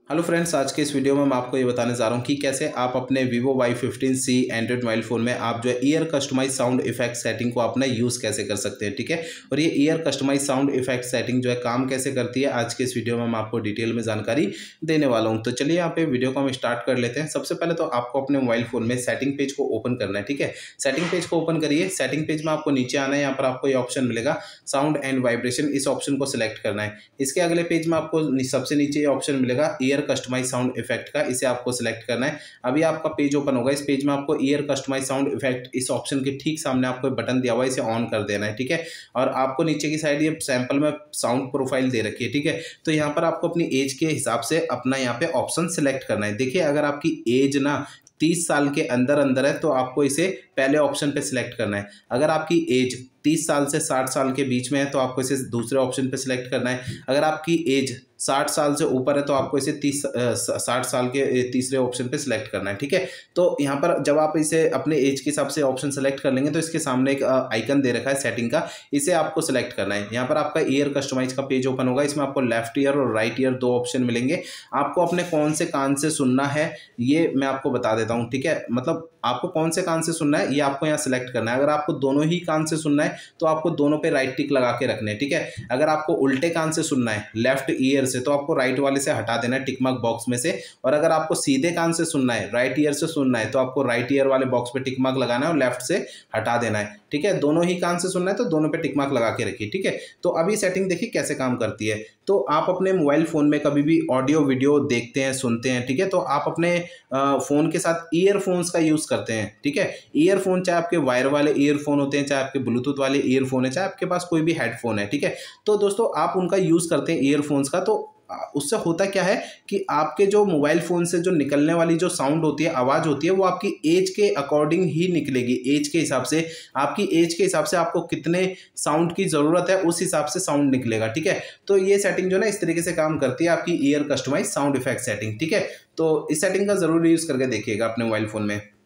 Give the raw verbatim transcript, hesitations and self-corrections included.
Hello friends, आज के इस वीडियो में मैं आपको ये बताने जा रहा हूँ कि कैसे आप अपने Vivo Y fifteen C Android mobile phone में आप जो है ear customise sound effect setting को अपना यूज़ कैसे कर सकते हैं। ठीक है, और ये ear customise sound effect setting जो है काम कैसे करती है, आज के इस वीडियो में मैं आपको डिटेल में जानकारी देने वाला हूँ। तो चलिए यहाँ पे वीडियो को हम स्टार्ट कर लेते हैं। सबसे पहले तो आपको अपने मोबाइल फ़ोन में सेटिंग पेज को ओपन करना है। ठीक है, सेटिंग पेज को ओपन करिए। सेटिंग पेज में आपको नीचे आना है, यहाँ पर आपको ये ऑप्शन मिलेगा साउंड एंड वाइब्रेशन, इस ऑप्शन को सिलेक्ट करना है। इसके अगले पेज में आपको सबसे नीचे ये ऑप्शन मिलेगा ईयर कस्टमाइज साउंड इफेक्ट का, इसे आपको सिलेक्ट करना है। अभी आपका पेज ओपन होगा। इस पेज में आपको ईयर कस्टमाइज साउंड इफेक्ट, इस ऑप्शन के ठीक सामने आपको बटन दिया हुआ है, इसे ऑन कर देना है। ठीक है, और आपको नीचे की साइड ये सैंपल में साउंड प्रोफाइल दे रखी है। ठीक है, तो यहाँ पर आपको अपनी एज के हिसाब से अपना यहाँ पे ऑप्शन सिलेक्ट करना है। देखिए, अगर आपकी एज ना तीस साल के अंदर अंदर है तो आपको इसे पहले ऑप्शन पे सिलेक्ट करना है। अगर आपकी एज तीस साल से साठ साल के बीच में है तो आपको इसे दूसरे ऑप्शन पे सिलेक्ट करना है। अगर आपकी एज साठ साल से ऊपर है तो आपको इसे तीस साठ साल के तीसरे ऑप्शन पे सिलेक्ट करना है। ठीक है, तो यहाँ पर जब आप इसे अपने एज के हिसाब से ऑप्शन सेलेक्ट कर लेंगे तो इसके सामने एक आइकन दे रखा है सेटिंग का, इसे आपको सिलेक्ट करना है। यहाँ पर आपका ईयर कस्टमाइज का पेज ओपन होगा। इसमें आपको लेफ्ट ईयर और राइट ईयर दो ऑप्शन मिलेंगे। आपको अपने कौन से कान से सुनना है ये मैं आपको बता देता हूँ। ठीक है, मतलब आपको कौन से कान से सुनना है ये आपको यहाँ सिलेक्ट करना है। अगर आपको दोनों ही कान से सुनना है तो आपको दोनों पे राइट टिक लगा के रखने हैं। ठीक है, अगर आपको उल्टे कान से सुनना है लेफ्ट ईयर से तो आपको राइट वाले से हटा देना है टिक मार्क बॉक्स में से, और अगर आपको सीधे कान से सुनना है राइट ईयर से सुनना है तो आपको राइट ईयर वाले बॉक्स पे टिक मार्क लगाना है और लेफ्ट से हटा देना है। ठीक है, दोनों ही कान से सुनना है तो दोनों पे टिक मार्क लगा के रखिए। ठीक है, तो अभी सेटिंग देखिए कैसे काम करती है। तो आप अपने मोबाइल फ़ोन में कभी भी ऑडियो वीडियो देखते हैं, सुनते हैं, ठीक है, तो आप अपने फ़ोन के साथ ईयरफोन्स का यूज़ करते हैं। ठीक है, ईयरफोन चाहे आपके वायर वाले ईयरफोन होते हैं, चाहे आपके ब्लूटूथ वाले ईयरफोन है, चाहे आपके पास कोई भी हेडफोन है। ठीक है, तो दोस्तों आप उनका यूज़ करते हैं ईयरफोन्स का, तो उससे होता क्या है कि आपके जो मोबाइल फ़ोन से जो निकलने वाली जो साउंड होती है, आवाज़ होती है, वो आपकी एज के अकॉर्डिंग ही निकलेगी। एज के हिसाब से, आपकी एज के हिसाब से आपको कितने साउंड की ज़रूरत है उस हिसाब से साउंड निकलेगा। ठीक है, तो ये सेटिंग जो है ना इस तरीके से काम करती है, आपकी ear customise sound effect setting. ठीक है, तो इस सेटिंग का ज़रूर यूज़ करके देखिएगा अपने मोबाइल फ़ोन में।